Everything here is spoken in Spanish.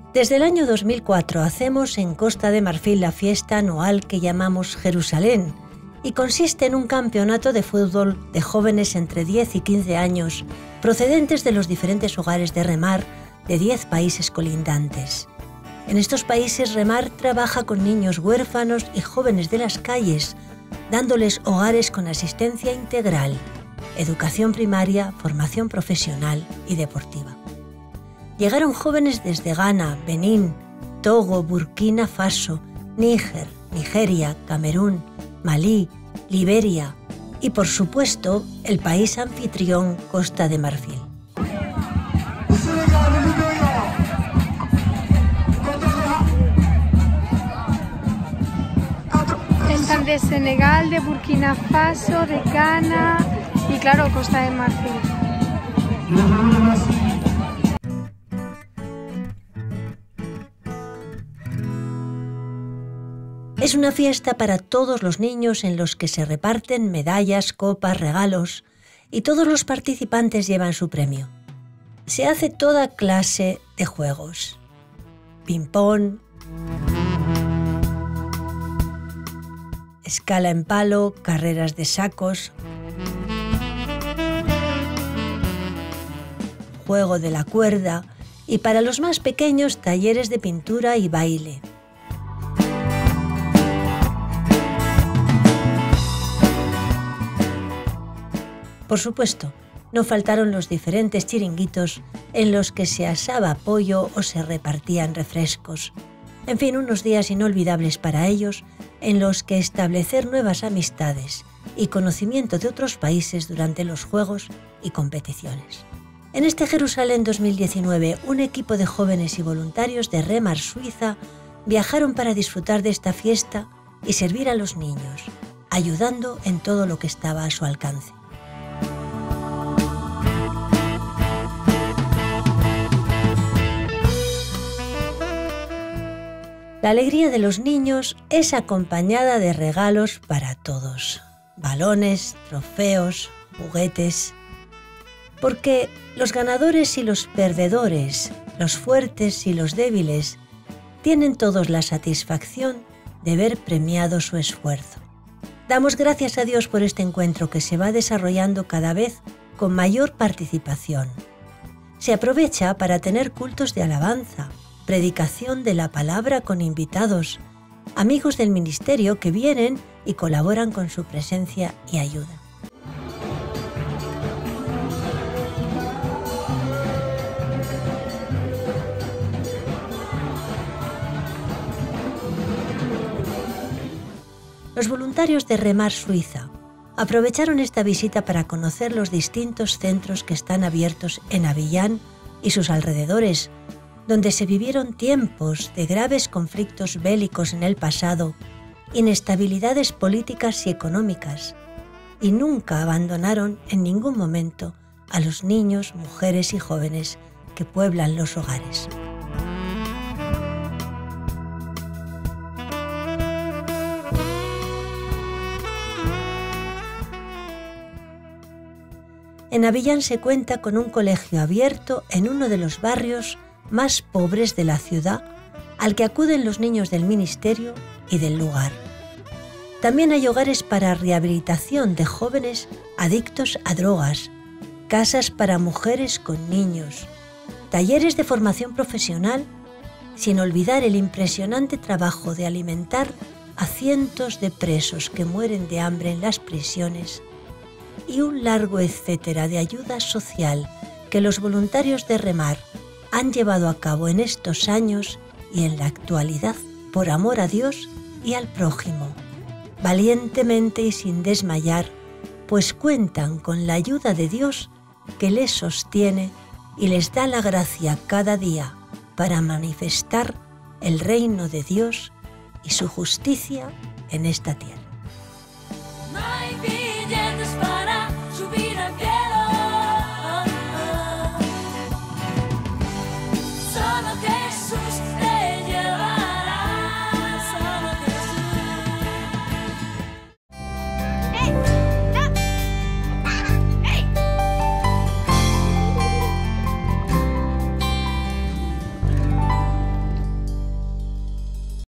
Desde el año 2004 hacemos en Costa de Marfil la fiesta anual que llamamos Jerusalén y consiste en un campeonato de fútbol de jóvenes entre 10 y 15 años procedentes de los diferentes hogares de Remar de 10 países colindantes. En estos países Remar trabaja con niños huérfanos y jóvenes de las calles, dándoles hogares con asistencia integral, educación primaria, formación profesional y deportiva. Llegaron jóvenes desde Ghana, Benín, Togo, Burkina Faso, Níger, Nigeria, Camerún, Malí, Liberia y, por supuesto, el país anfitrión Costa de Marfil. Están de Senegal, de Burkina Faso, de Ghana y, claro, Costa de Marfil. Es una fiesta para todos los niños en los que se reparten medallas, copas, regalos y todos los participantes llevan su premio. Se hace toda clase de juegos: ping-pong, escala en palo, carreras de sacos, juego de la cuerda y, para los más pequeños, talleres de pintura y baile. Por supuesto, no faltaron los diferentes chiringuitos en los que se asaba pollo o se repartían refrescos. En fin, unos días inolvidables para ellos en los que establecer nuevas amistades y conocimiento de otros países durante los juegos y competiciones. En este Jerusalén 2019, un equipo de jóvenes y voluntarios de Remar Suiza viajaron para disfrutar de esta fiesta y servir a los niños, ayudando en todo lo que estaba a su alcance. La alegría de los niños es acompañada de regalos para todos: balones, trofeos, juguetes. Porque los ganadores y los perdedores, los fuertes y los débiles, tienen todos la satisfacción de ver premiado su esfuerzo. Damos gracias a Dios por este encuentro que se va desarrollando cada vez con mayor participación. Se aprovecha para tener cultos de alabanza, predicación de la palabra con invitados, amigos del ministerio que vienen y colaboran con su presencia y ayuda. Los voluntarios de Remar Suiza aprovecharon esta visita para conocer los distintos centros que están abiertos en Abiyán y sus alrededores, donde se vivieron tiempos de graves conflictos bélicos en el pasado, inestabilidades políticas y económicas, y nunca abandonaron en ningún momento a los niños, mujeres y jóvenes que pueblan los hogares. En Abiyán se cuenta con un colegio abierto en uno de los barrios más pobres de la ciudad, al que acuden los niños del ministerio y del lugar. También hay hogares para rehabilitación de jóvenes adictos a drogas, casas para mujeres con niños, talleres de formación profesional, sin olvidar el impresionante trabajo de alimentar a cientos de presos que mueren de hambre en las prisiones, y un largo etcétera de ayuda social que los voluntarios de Remar han llevado a cabo en estos años y en la actualidad por amor a Dios y al prójimo, valientemente y sin desmayar, pues cuentan con la ayuda de Dios que les sostiene y les da la gracia cada día para manifestar el reino de Dios y su justicia en esta tierra.